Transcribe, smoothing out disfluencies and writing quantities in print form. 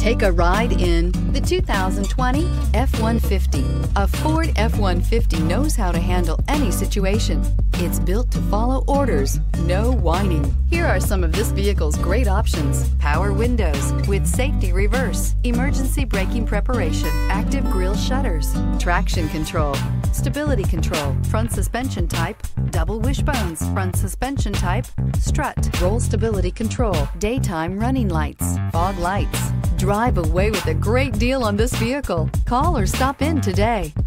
Take a ride in the 2020 F-150. A Ford F-150 knows how to handle any situation. It's built to follow orders, no whining. Here are some of this vehicle's great options: power windows with safety reverse, emergency braking preparation, active grille shutters, traction control, stability control, front suspension type, double wishbones, front suspension type, strut, roll stability control, daytime running lights, fog lights. Drive away with a great deal on this vehicle. Call or stop in today.